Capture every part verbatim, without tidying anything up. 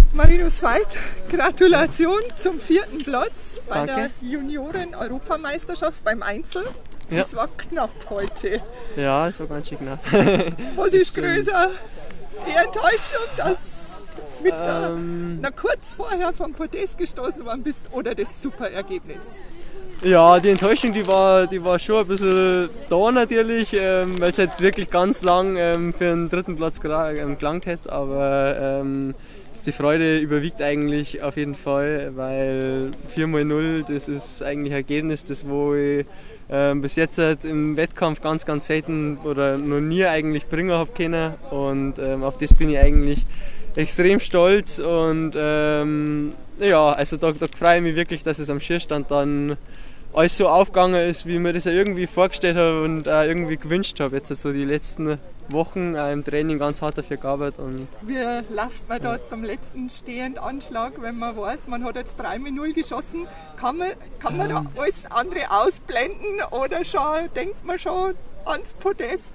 Marinus Veit, Gratulation zum vierten Platz bei Danke. der Junioren-Europameisterschaft beim Einzel. Ja. Das war knapp heute. Ja, es war ganz schön knapp. Was ist größer? Die Enttäuschung, dass mit der, Ähm. na, kurz vorher vom Podest gestoßen worden bist oder das super Ergebnis? Ja, die Enttäuschung, die war, die war schon ein bisschen da natürlich, ähm, weil es halt wirklich ganz lang ähm, für den dritten Platz gra- ähm, gelangt hätte, aber ähm, die Freude überwiegt eigentlich auf jeden Fall, weil vier mal null, das ist eigentlich ein Ergebnis, das wo ich ähm, bis jetzt halt im Wettkampf ganz, ganz selten oder noch nie eigentlich bringen habe können, und ähm, auf das bin ich eigentlich extrem stolz, und ähm, ja, also da, da freue ich mich wirklich, dass es am Schierstand dann alles so aufgegangen ist, wie ich mir das ja irgendwie vorgestellt habe und auch irgendwie gewünscht habe. Jetzt so die letzten Wochen auch im Training ganz hart dafür gearbeitet. Und Wie läuft man da zum letzten Stehendanschlag, wenn man weiß, man hat jetzt drei null geschossen? Kann man, kann man da alles andere ausblenden oder schon, denkt man schon ans Podest?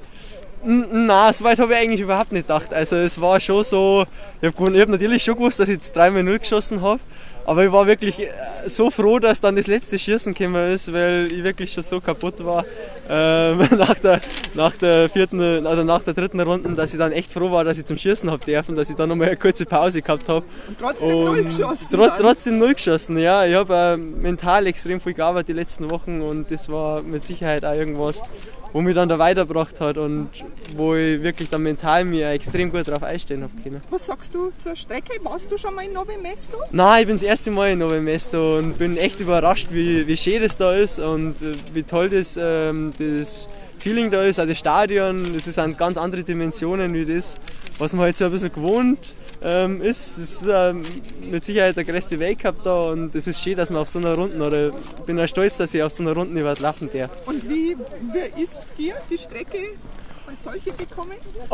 Nein, so weit habe ich eigentlich überhaupt nicht gedacht. Also es war schon so, ich habe hab natürlich schon gewusst, dass ich jetzt drei null geschossen habe, aber ich war wirklich so froh, dass dann das letzte Schießen gekommen ist, weil ich wirklich schon so kaputt war ähm, nach, der, nach der vierten, also nach der dritten Runde, dass ich dann echt froh war, dass ich zum Schießen habe dürfen, dass ich dann nochmal eine kurze Pause gehabt habe. Und trotzdem null geschossen? Tro dann? trotzdem null geschossen, ja. Ich habe äh, mental extrem viel gearbeitet die letzten Wochen, und das war mit Sicherheit auch irgendwas, wo mich dann da weitergebracht hat und wo ich wirklich dann mental mir extrem gut darauf einstellen habe können. Was sagst du zur Strecke? Warst du schon mal in Novi Mesto? Nein, ich bin das erste Mal in Novi Mesto und bin echt überrascht, wie, wie schön das da ist und äh, wie toll das, ähm, das Feeling da ist, auch das Stadion. Das sind ganz andere Dimensionen wie das, was man halt so ein bisschen gewohnt ähm, ist. Es ist ähm, mit Sicherheit der größte Weltcup da, und es ist schön, dass man auf so einer Runde, oder ich bin auch stolz, dass ich auf so einer Runde überhaupt laufen darf. Und wie, wie ist dir die Strecke als solche bekommen?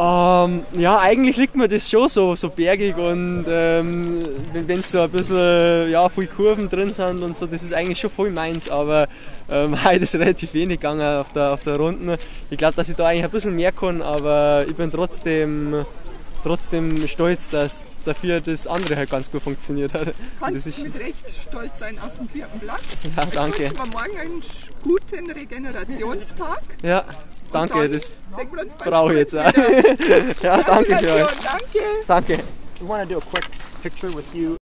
Ähm, ja, eigentlich liegt mir das schon so, so bergig, und ähm, wenn es so ein bisschen, ja, viele Kurven drin sind und so, das ist eigentlich schon voll meins, aber ähm, heute ist relativ wenig gegangen auf der, auf der Runde. Ich glaube, dass ich da eigentlich ein bisschen mehr kann, aber ich bin trotzdem, trotzdem stolz, dass dafür das andere halt ganz gut funktioniert hat. Kannst Das ist, mit Recht stolz sein auf den vierten Platz. ja, danke. Ich wünsche mir morgen einen guten Regenerationstag. Ja, danke, Dann das sehen wir uns beim brauche ich jetzt auch. Sprint wieder. Ja, danke für euch. Danke. Danke. We want to do a quick picture with you.